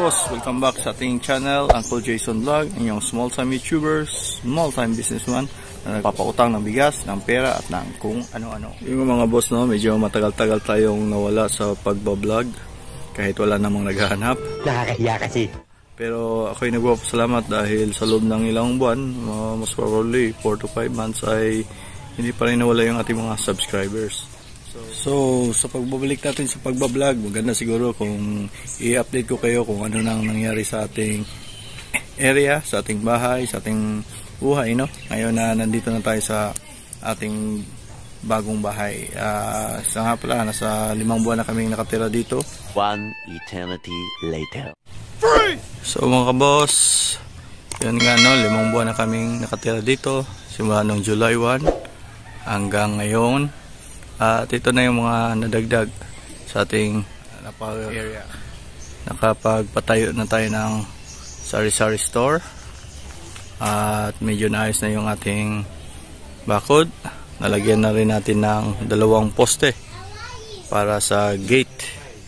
boss, welcome back sa ating channel, Uncle Jason Vlog, inyong small time YouTuber, small time businessman na nagpapautang ng bigas, ng pera at ng kung ano-ano. Yung mga boss, no, medyo matagal-tagal tayong nawala sa pagbablog kahit wala namang naghahanap. Nakakahiya kasi. Pero ako'y nagpapasalamat dahil sa loob ng ilang buwan, most probably 4 to 5 months ay hindi pa rin nawala yung ating mga subscribers. So sa pagbabalik natin sa pagbablog, maganda siguro kung i-update ko kayo kung ano nang nangyari sa ating area, sa ating bahay, sa ating buhay, no? Ngayon na nandito na tayo sa ating bagong bahay. Isa nga pala, nasa 5 buwan na kaming nakatira dito. 1 eternity later. So mga kaboss, yun nga, no, 5 buwan na kaming nakatira dito, simula nung July 1 hanggang ngayon. At ito na yung mga nadagdag sa ating area. Nakapagpatayo na tayo ng sari-sari store. At medyo naayos na yung ating bakod. Nalagyan na rin natin ng 2 poste para sa gate.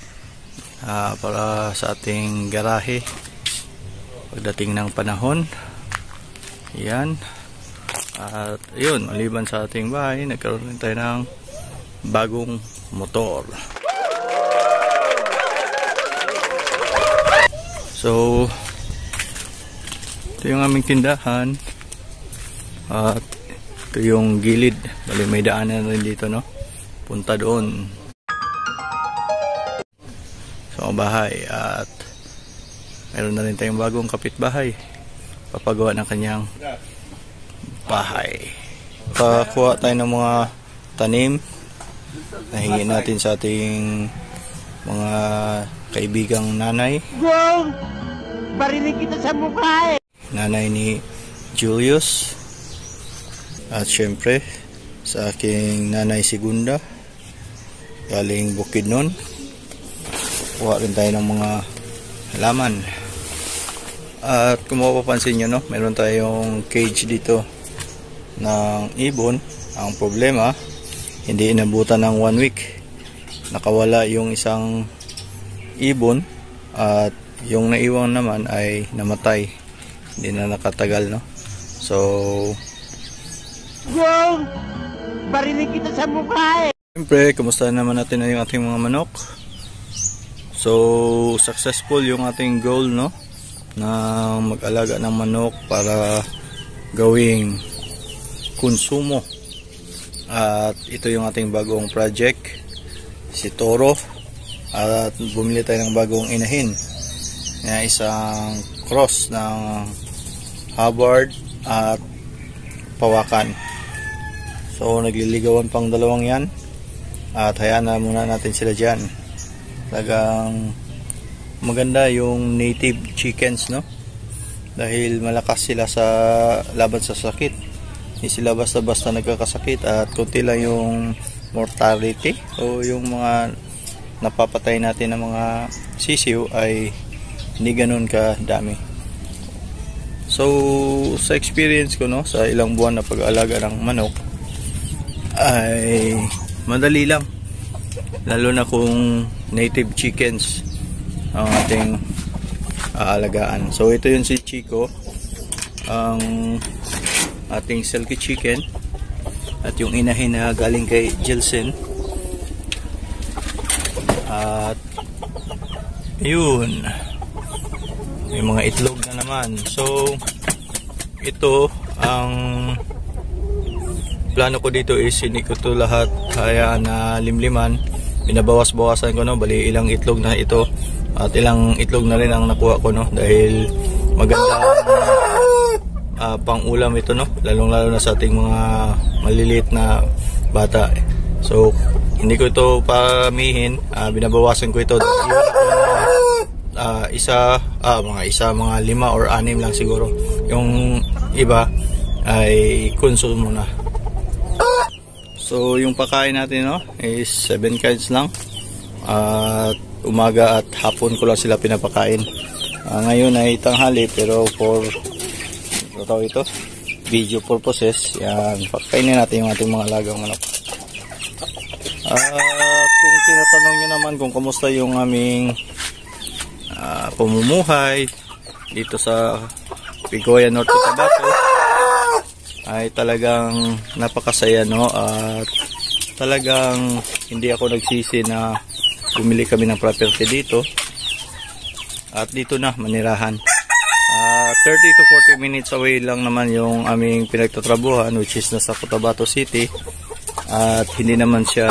Para sa ating garahe. Pagdating ng panahon. Yan. At yun, maliban sa ating bahay, nagkaroon rin tayo ng bagong motor. So ito yung aming tindahan at ito yung gilid. Bali may daanan rin dito, no? Punta doon sa bahay. At meron na rin tayong bagong kapitbahay, papagawa ng kanyang bahay. Pakuha tayo ng mga tanim nahingi natin sa ating mga kaibigang nanay. Wow! Barinig kita sa mukha eh! Nanay ni Julius. At syempre sa aking nanay Segunda galing Bukidnon. Kuha rin tayo ng mga halaman. At kung mapapansin nyo, no, meron tayong cage dito ng ibon. Ang problema, hindi inabutan ng 1 week, nakawala yung isang ibon at yung naiwan naman ay namatay, hindi na nakatagal, no? So wow! Barinig kita sa mukha eh! siyempre, kumusta naman natin na yung ating mga manok. So successful yung ating goal, no, na mag-alaga ng manok para gawing konsumo. At ito yung ating bagong project, si Toro. At bumili tayo ng bagong inahin na isang cross ng Hubbard at Pawakan. So nagliligawan pang 2 yan. At hayaan na muna natin sila dyan. Talagang maganda yung native chickens, no? Dahil malakas sila sa laban sa sakit. Hindi sila basta-basta nagkakasakit at konti lang yung mortality o yung mga napapatay natin ng mga sisiw ay hindi ganun kadami. So sa experience ko, no, sa ilang buwan na pag-aalaga ng manok ay madali lang, lalo na kung native chickens ang ating aalagaan. So ito yun si Chico, ang ating silky chicken, at yung inahin na galing kay Jilsen. At yun, may mga itlog na naman. So ito, ang plano ko dito is hindi ko to lahat kaya na limliman. Binabawas-bawasan ko, no, bali ilang itlog na ito at ilang itlog na rin ang nakuha ko, no, dahil maganda pang ulam ito, no, lalong-lalo na sa ating mga maliliit na bata. So hindi ko ito pamihin, binabawasan ko ito. Mga 5 or 6 lang siguro. Yung iba ay konsumo na. So yung pakain natin, no, is 7 kinds lang. At umaga at hapon ko lang sila pinapakain. Ngayon ay tanghali, pero for ito video purposes, yan, pakainin natin yung ating mga alagang manok. At kung tinatanong nyo naman kung kamusta yung aming pamumuhay dito sa Pigoya, North Cotabato ay talagang napakasaya, no? At talagang hindi ako nagsisi na bumili kami ng property dito at dito na manirahan. 30 to 40 minutes away lang naman yung aming pinagtatrabuhan, which is nasa Cotabato City, at hindi naman siya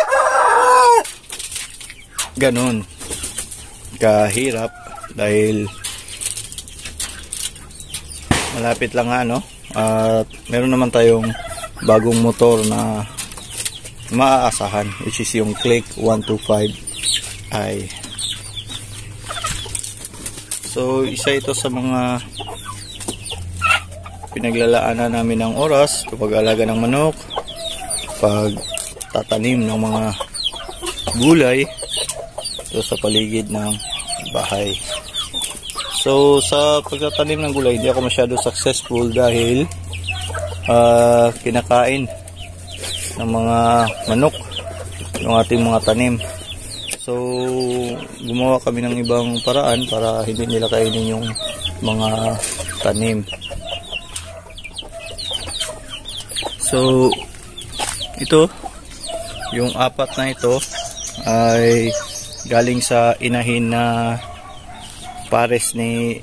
ganun kahirap dahil malapit lang nga, no? At meron naman tayong bagong motor na maaasahan, which is yung Click 125i. So isa ito sa mga pinaglalaanan namin ng oras kapag alaga ng manok, pag tatanim ng mga gulay so sa paligid ng bahay. So sa pagtatanim ng gulay hindi ako masyado successful dahil kinakain ng mga manok yung ating mga tanim. So gumawa kami ng ibang paraan para hindi nila kainin yung mga tanim. So ito, yung apat na ito ay galing sa inahin na pares ni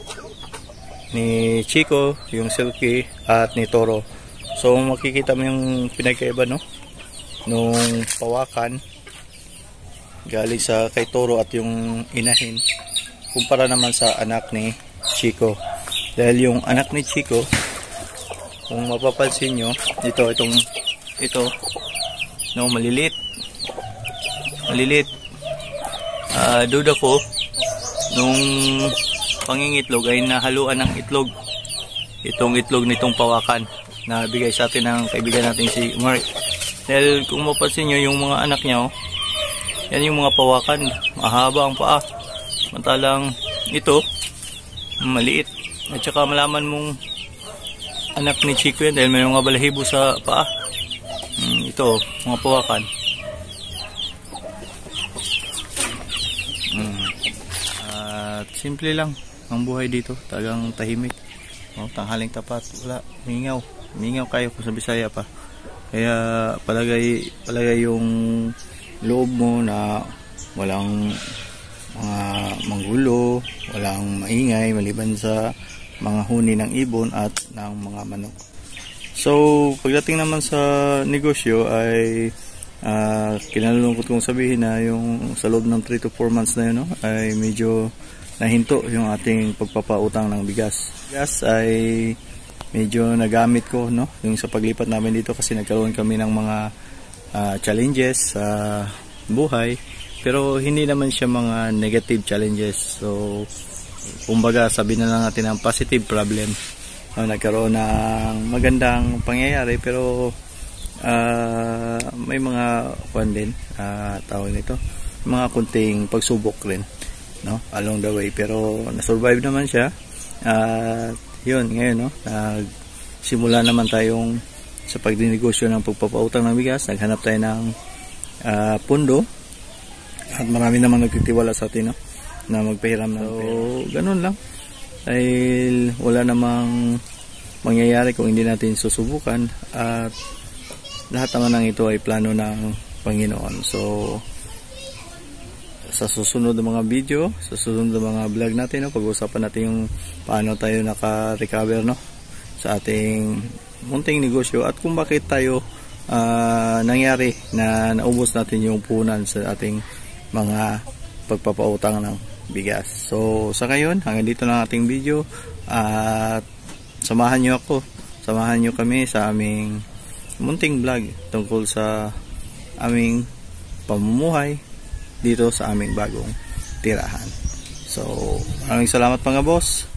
Chico, yung Silky at ni Toro. So makikita mo yung pinagkaiba, no? Nung pawakan galing sa kay Toro at yung inahin kumpara naman sa anak ni Chico. Dahil yung anak ni Chico, kung mapapansin nyo, ito no, malilit. Duda ko nung pangingitlog ay nahaluan ng itlog, itong itlog nitong pawakan na bigay sa atin ng kaibigan natin si Mark. Dahil kung mapansin nyo yung mga anak niya, yan yung mga pawakan, mahaba ang paa, mantalang ito maliit. At saka malaman mong anak ni Chico yan dahil may mga balahibo sa paa. Ito, mga pawakan. At simple lang ang buhay dito, tagang tahimik. Tanghaling tapat, wala, mingaw kayo kung sa Bisaya pa. Kaya palagay yung loob mo na walang mga manggulo, walang maingay maliban sa mga huni ng ibon at ng mga manok. So pagdating naman sa negosyo ay kinalulungkot kong sabihin na yung sa loob ng 3 to 4 months na yun, no, ay medyo nahinto yung ating pagpapautang ng bigas. Bigas ay medyo nagamit ko, no, yung sa paglipat namin dito kasi nagkaroon kami ng mga challenges sa buhay, pero hindi naman siya mga negative challenges. So kumbaga sabi na lang natin ang positive problem. Nagkaroon ng magandang pangyayari, pero may mga din, tawag nito, mga kunting pagsubok rin, no, along the way, pero na-survive naman siya. Yun, ngayon, no, nagsimula naman tayong sa pagdinegosyo ng pagpapautang ng bigas. Naghanap tayo ng pundo at marami namang nagtitiwala sa atin, no, na magpahiram ng pera. Ganun lang, dahil wala namang mangyayari kung hindi natin susubukan, at lahat naman ng ito ay plano ng Panginoon. So sa susunod na mga video, sa susunod na mga vlog natin, no, pag-uusapan natin yung paano tayo naka-recover, no, sa ating munting negosyo at kung bakit tayo nangyari na naubos natin yung punan sa ating mga pagpapautang ng bigas. So sa ngayon, hanggang dito lang ating video, at samahan nyo kami sa aming munting vlog tungkol sa aming pamumuhay dito sa aming bagong tirahan. So maraming salamat mga boss.